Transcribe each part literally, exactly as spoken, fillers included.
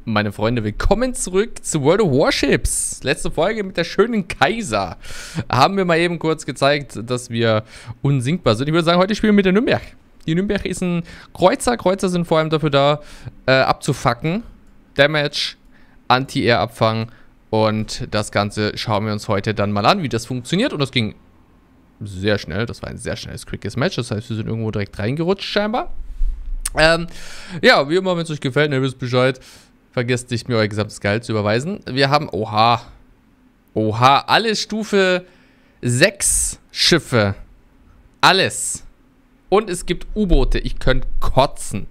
Meine Freunde, willkommen zurück zu World of Warships. Letzte Folge mit der schönen Kaiser. Haben wir mal eben kurz gezeigt, dass wir unsinkbar sind. Ich würde sagen, heute spielen wir mit der Nürnberg. Die Nürnberg ist ein Kreuzer. Kreuzer sind vor allem dafür da, äh, abzufacken. Damage, Anti-Air-Abfang. Und das Ganze schauen wir uns heute dann mal an, wie das funktioniert. Und das ging sehr schnell. Das war ein sehr schnelles, quickes Match. Das heißt, wir sind irgendwo direkt reingerutscht scheinbar. Ähm, ja, wie immer, wenn es euch gefällt, ihr wisst Bescheid. Vergesst nicht, mir euer gesamtes Gehalt zu überweisen. Wir haben, oha, oha, alles Stufe sechs Schiffe. Alles. Und es gibt U-Boote. Ich könnte kotzen.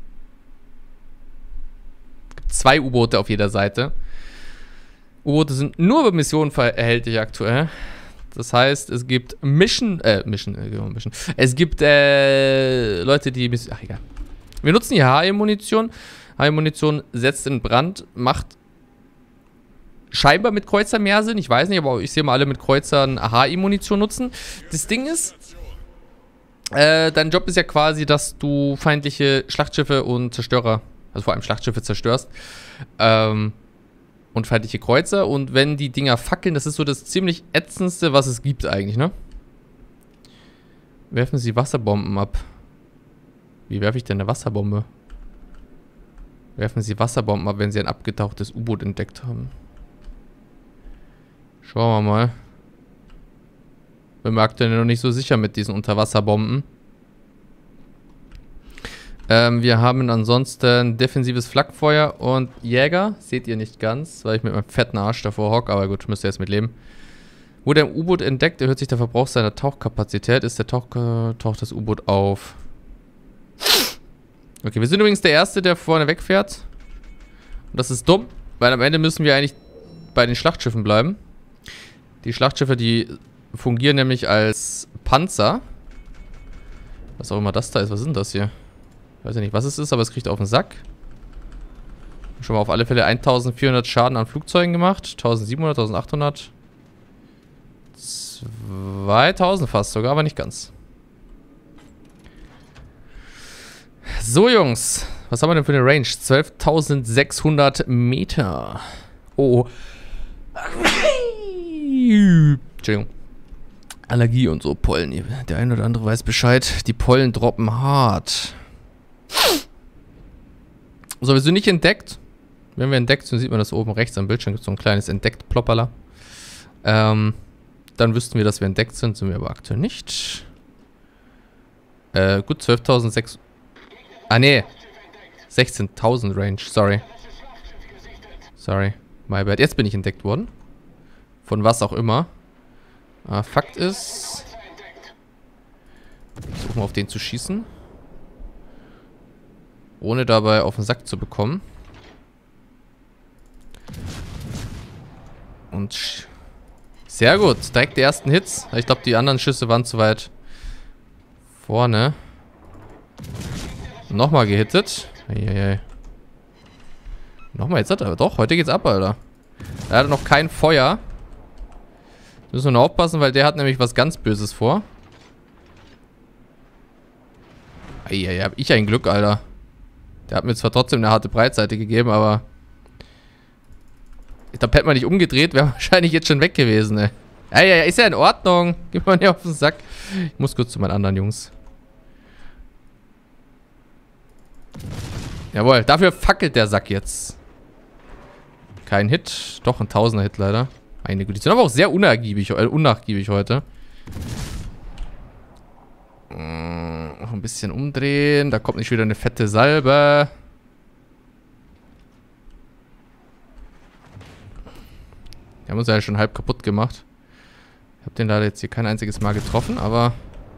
Es gibt zwei U-Boote auf jeder Seite. U-Boote sind nur über Missionen erhältlich aktuell. Das heißt, es gibt Mission, äh, Mission, äh, Mission. Es gibt, äh, Leute, die, ach egal. Wir nutzen hier H E-Munition. H E-Munition setzt in Brand, macht scheinbar mit Kreuzer mehr Sinn. Ich weiß nicht, aber ich sehe mal alle mit Kreuzern H E-Munition nutzen. Das Ding ist, äh, dein Job ist ja quasi, dass du feindliche Schlachtschiffe und Zerstörer, also vor allem Schlachtschiffe zerstörst, ähm, und feindliche Kreuzer. Und wenn die Dinger fackeln, das ist so das ziemlich ätzendste, was es gibt eigentlich, ne? Werfen sie Wasserbomben ab. Wie werfe ich denn eine Wasserbombe? Werfen sie Wasserbomben ab, wenn sie ein abgetauchtes U-Boot entdeckt haben. Schauen wir mal. Bin mir aktuell noch nicht so sicher mit diesen Unterwasserbomben. Ähm, wir haben ansonsten defensives Flakfeuer und Jäger. Seht ihr nicht ganz, weil ich mit meinem fetten Arsch davor hocke. Aber gut, müsst ihr jetzt mit leben. Wurde ein U-Boot entdeckt, erhöht sich der Verbrauch seiner Tauchkapazität. Ist der Tauch, taucht das U-Boot auf. Okay, wir sind übrigens der Erste, der vorne wegfährt. Und das ist dumm, weil am Ende müssen wir eigentlich bei den Schlachtschiffen bleiben. Die Schlachtschiffe, die fungieren nämlich als Panzer. Was auch immer das da ist. Was ist denn das hier? Ich weiß ja nicht, was es ist, aber es kriegt auf den Sack. Schon mal auf alle Fälle eintausendvierhundert Schaden an Flugzeugen gemacht. eintausendsiebenhundert, eintausendachthundert. zweitausend fast sogar, aber nicht ganz. So, Jungs. Was haben wir denn für eine Range? zwölftausendsechshundert Meter. Oh. Entschuldigung. Allergie und so, Pollen. Der eine oder andere weiß Bescheid. Die Pollen droppen hart. So, wir sind nicht entdeckt. Wenn wir entdeckt sind, sieht man das oben rechts am Bildschirm. Gibt es so ein kleines Entdeckt-Plopperler. Ähm, dann wüssten wir, dass wir entdeckt sind. Sind wir aber aktuell nicht. Äh, gut, zwölftausendsechshundert. Ah, nee. sechzehntausend Range, sorry. Sorry, my bad. Jetzt bin ich entdeckt worden. Von was auch immer. Ah, Fakt ist... Versuchen wir auf den zu schießen. Ohne dabei auf den Sack zu bekommen. Und... Sehr gut, direkt die ersten Hits. Ich glaube, die anderen Schüsse waren zu weit vorne. Nochmal gehittet. Eieiei. Nochmal, jetzt hat er. Doch, heute geht's ab, Alter. Er hat noch kein Feuer. Müssen wir nur aufpassen, weil der hat nämlich was ganz Böses vor. Eieiei, hab ich ein Glück, Alter. Der hat mir zwar trotzdem eine harte Breitseite gegeben, aber... Ich glaube, hätte man nicht umgedreht, wäre wahrscheinlich jetzt schon weg gewesen, ey. Eieiei, ist ja in Ordnung. Gib mal nicht auf den Sack. Ich muss kurz zu meinen anderen Jungs. Jawohl, dafür fackelt der Sack jetzt. Kein Hit. Doch, ein Tausender-Hit leider. Meine Güte. Die sind aber auch sehr unnachgiebig, äh, unnachgiebig heute. Hm, noch ein bisschen umdrehen. Da kommt nicht wieder eine fette Salbe. Die haben uns ja schon halb kaputt gemacht. Ich habe den leider jetzt hier kein einziges Mal getroffen, aber...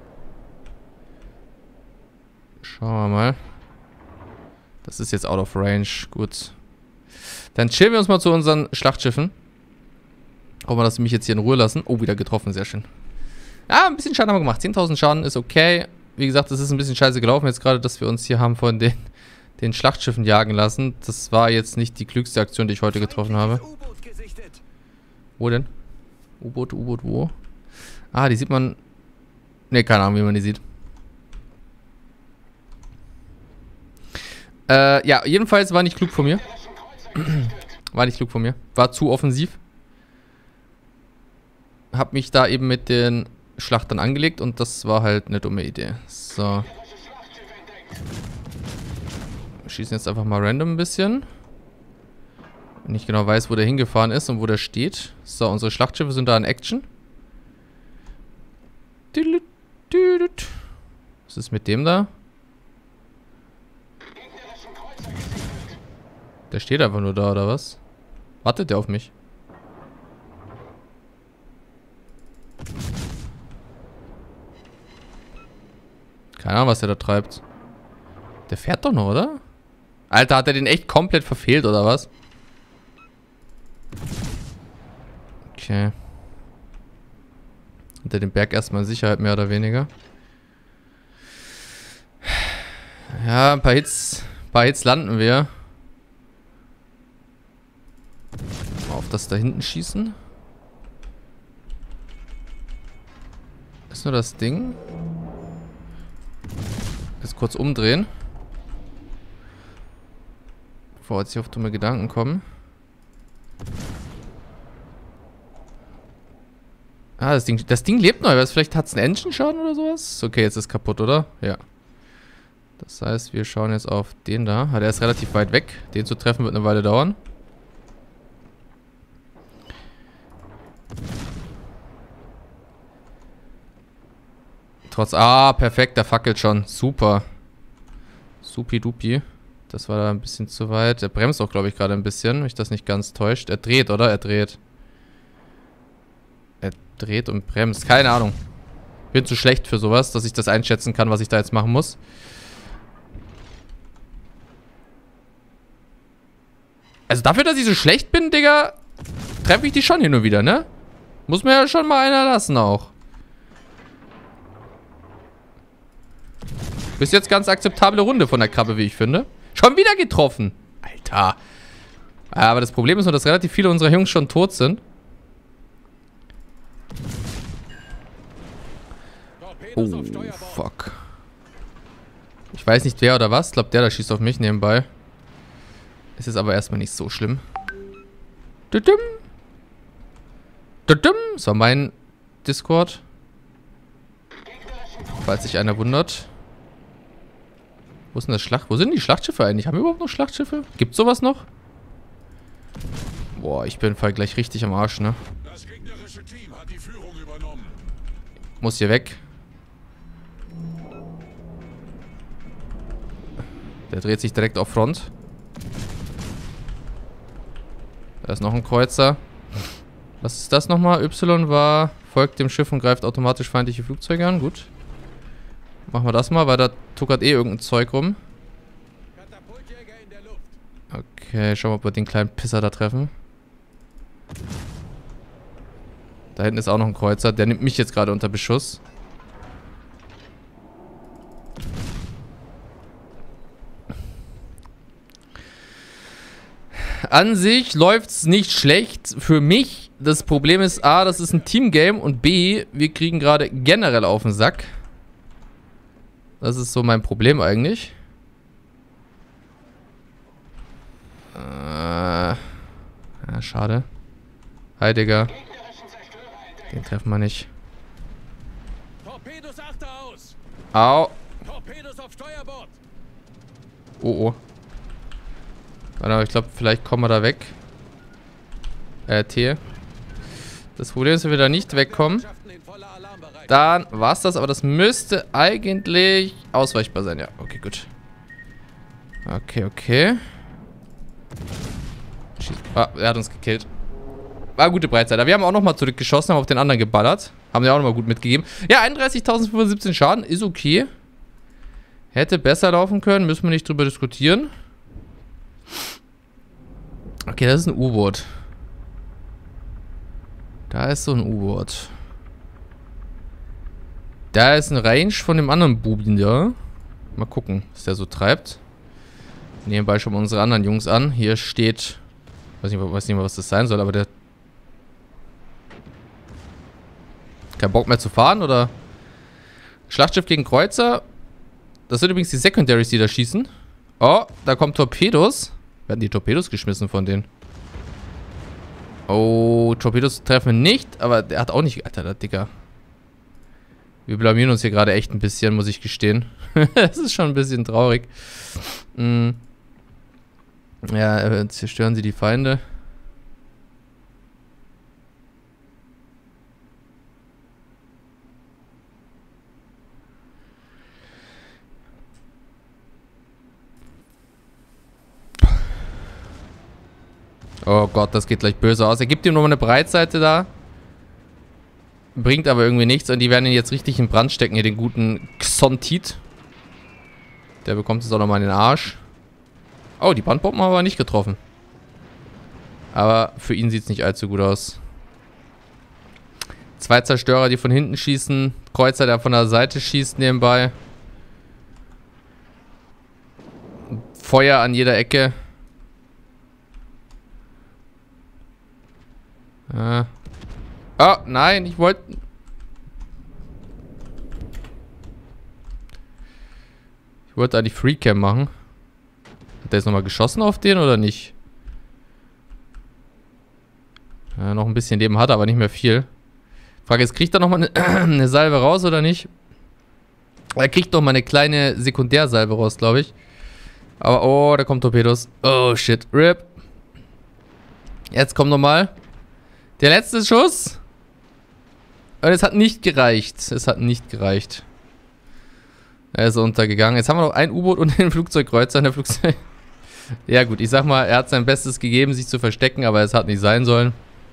Schauen wir mal. Das ist jetzt out of range. Gut. Dann chillen wir uns mal zu unseren Schlachtschiffen. Hoffen wir, dass sie mich jetzt hier in Ruhe lassen. Oh, wieder getroffen. Sehr schön. Ja, ein bisschen Schaden haben wir gemacht. zehntausend Schaden ist okay. Wie gesagt, es ist ein bisschen scheiße gelaufen jetzt gerade, dass wir uns hier haben von den, den Schlachtschiffen jagen lassen. Das war jetzt nicht die klügste Aktion, die ich heute getroffen habe. Wo denn? U-Boot, U-Boot, wo? Ah, die sieht man... Ne, keine Ahnung, wie man die sieht. Äh, ja, jedenfalls war nicht klug von mir. War nicht klug von mir. War zu offensiv. Hab mich da eben mit den Schlachtern angelegt und das war halt eine dumme Idee. So. Wir schießen jetzt einfach mal random ein bisschen. Wenn ich genau weiß, wo der hingefahren ist und wo der steht. So, unsere Schlachtschiffe sind da in Action. Was ist mit dem da? Der steht einfach nur da, oder was? Wartet der auf mich? Keine Ahnung, was der da treibt. Der fährt doch noch, oder? Alter, hat er den echt komplett verfehlt, oder was? Okay. Hat er den Berg erstmal in Sicherheit, mehr oder weniger. Ja, ein paar Hits, ein paar Hits landen wir. Mal auf das da hinten schießen. Ist nur das Ding. Jetzt kurz umdrehen. Bevor jetzt hier auf dumme Gedanken kommen. Ah, das Ding, das Ding lebt noch. Vielleicht hat es einen Engine-Schaden oder sowas? Okay, jetzt ist es kaputt, oder? Ja. Das heißt, wir schauen jetzt auf den da. Ah, der ist relativ weit weg. Den zu treffen wird eine Weile dauern. Trotz... Ah, perfekt. Der fackelt schon. Super. Supi-dupi. Das war da ein bisschen zu weit. Er bremst auch, glaube ich, gerade ein bisschen. Wenn mich das nicht ganz täuscht. Er dreht, oder? Er dreht. Er dreht und bremst. Keine Ahnung. Bin zu schlecht für sowas, dass ich das einschätzen kann, was ich da jetzt machen muss. Also dafür, dass ich so schlecht bin, Digga, treffe ich die schon hin und wieder, ne? Muss mir ja schon mal einer lassen auch. Bis jetzt ganz akzeptable Runde von der Krabbe, wie ich finde. Schon wieder getroffen. Alter. Aber das Problem ist nur, dass relativ viele unserer Jungs schon tot sind. Oh, fuck. Ich weiß nicht, wer oder was. Ich glaube, der da schießt auf mich nebenbei. Es ist aber erstmal nicht so schlimm. Das war mein Discord. Falls sich einer wundert. Wo ist denn das Schlacht? Wo sind die Schlachtschiffe eigentlich? Haben wir überhaupt noch Schlachtschiffe? Gibt's sowas noch? Boah, ich bin voll gleich richtig am Arsch, ne? Das gegnerische Team hat die Führung übernommen. Muss hier weg. Der dreht sich direkt auf Front. Da ist noch ein Kreuzer. Was ist das nochmal? Y war, folgt dem Schiff und greift automatisch feindliche Flugzeuge an. Gut. Machen wir das mal, weil da tuckert eh irgendein Zeug rum. Okay, schauen wir, ob wir den kleinen Pisser da treffen. Da hinten ist auch noch ein Kreuzer. Der nimmt mich jetzt gerade unter Beschuss. An sich läuft es nicht schlecht für mich. Das Problem ist A, das ist ein Teamgame und B, wir kriegen gerade generell auf den Sack. Das ist so mein Problem eigentlich. Äh, ja, schade. Hi, Digga. Den treffen wir nicht. Au. Oh, oh. Warte, ich glaube, vielleicht kommen wir da weg. Äh, T. Das Problem ist, wenn wir da nicht wegkommen, dann war's das. Aber das müsste eigentlich ausweichbar sein. Ja, okay, gut. Okay, okay. Schieß. Ah, er hat uns gekillt. War eine gute Breitseite. Wir haben auch nochmal zurückgeschossen, haben auf den anderen geballert. Haben die auch nochmal gut mitgegeben. Ja, einunddreißigtausendfünfhundertsiebzehn Schaden ist okay. Hätte besser laufen können, müssen wir nicht drüber diskutieren. Okay, das ist ein U-Boot. Da ist so ein U-Boot. Da ist ein Range von dem anderen Buben da. Mal gucken, was der so treibt. Nebenbei schon mal unsere anderen Jungs an. Hier steht... Weiß nicht, weiß nicht mehr, was das sein soll, aber der... Kein Bock mehr zu fahren, oder? Schlachtschiff gegen Kreuzer. Das sind übrigens die Secondaries, die da schießen. Oh, da kommen Torpedos. Werden die Torpedos geschmissen von denen? Oh, Torpedos treffen nicht, aber der hat auch nicht... Alter, der Dicker. Wir blamieren uns hier gerade echt ein bisschen, muss ich gestehen. Das ist schon ein bisschen traurig. Mm. Ja, äh, zerstören sie die Feinde. Oh Gott, das geht gleich böse aus. Er gibt ihm nochmal eine Breitseite da. Bringt aber irgendwie nichts. Und die werden ihn jetzt richtig in Brand stecken, hier den guten Xontit. Der bekommt es auch nochmal in den Arsch. Oh, die Brandbomben haben wir nicht getroffen. Aber für ihn sieht es nicht allzu gut aus. Zwei Zerstörer, die von hinten schießen. Kreuzer, der von der Seite schießt nebenbei. Feuer an jeder Ecke. Ah. Oh, nein, ich wollte... Ich wollte eigentlich Freecam machen. Hat der jetzt nochmal geschossen auf den oder nicht? Ja, noch ein bisschen Leben hat er, aber nicht mehr viel. Frage ist, kriegt er nochmal eine, eine Salve raus oder nicht? Er kriegt doch mal eine kleine Sekundärsalve raus, glaube ich. Aber, oh, da kommt Torpedos. Oh, shit. Rip. Jetzt kommt nochmal der letzte Schuss. Und es hat nicht gereicht. Es hat nicht gereicht. Er ist untergegangen. Jetzt haben wir noch ein U-Boot und den Flugzeugkreuzer. Der Flugzeug. Ja gut, ich sag mal, er hat sein Bestes gegeben, sich zu verstecken, aber es hat nicht sein sollen.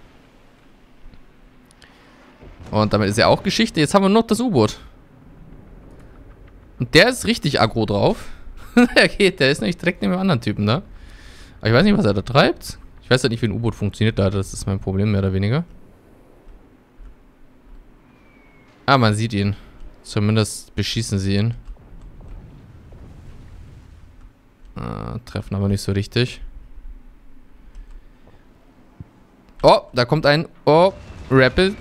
Und damit ist ja auch Geschichte. Jetzt haben wir noch das U-Boot. Und der ist richtig aggro drauf. Der geht, der ist nämlich direkt neben dem anderen Typen, ne? Aber ich weiß nicht, was er da treibt. Ich weiß ja nicht, wie ein U-Boot funktioniert da. Das ist mein Problem, mehr oder weniger. Ah, man sieht ihn. Zumindest beschießen sie ihn. Ah, treffen aber nicht so richtig. Oh, da kommt ein... Oh, Rapid.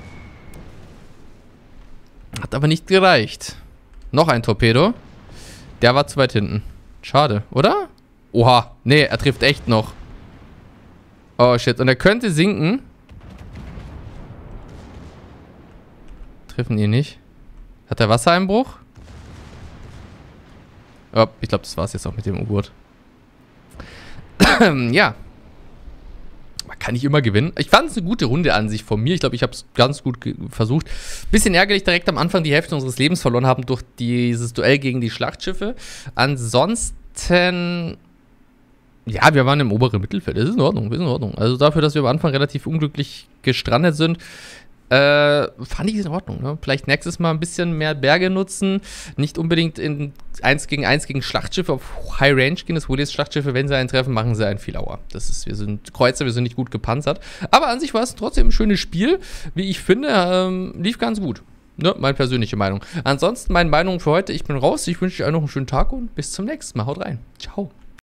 Hat aber nicht gereicht. Noch ein Torpedo. Der war zu weit hinten. Schade, oder? Oha, nee, er trifft echt noch. Oh, shit. Und er könnte sinken. Treffen ihn nicht. Hat er Wassereinbruch? Oh, ich glaube, das war es jetzt auch mit dem U-Boot. Ja. Man kann nicht immer gewinnen. Ich fand es eine gute Runde an sich von mir. Ich glaube, ich habe es ganz gut versucht. Bisschen ärgerlich, direkt am Anfang die Hälfte unseres Lebens verloren haben durch dieses Duell gegen die Schlachtschiffe. Ansonsten... Ja, wir waren im oberen Mittelfeld. Das ist in Ordnung, das ist in Ordnung. Also dafür, dass wir am Anfang relativ unglücklich gestrandet sind, äh, fand ich es in Ordnung. Ne? Vielleicht nächstes Mal ein bisschen mehr Berge nutzen. Nicht unbedingt in eins gegen eins gegen Schlachtschiffe auf High Range gehen. Das Problem ist, Schlachtschiffe, wenn sie einen treffen, machen sie einen viel Auer. Das ist, wir sind Kreuzer, wir sind nicht gut gepanzert. Aber an sich war es trotzdem ein schönes Spiel. Wie ich finde, ähm, lief ganz gut. Ne? Meine persönliche Meinung. Ansonsten meine Meinung für heute. Ich bin raus. Ich wünsche euch noch einen schönen Tag und bis zum nächsten Mal. Haut rein. Ciao.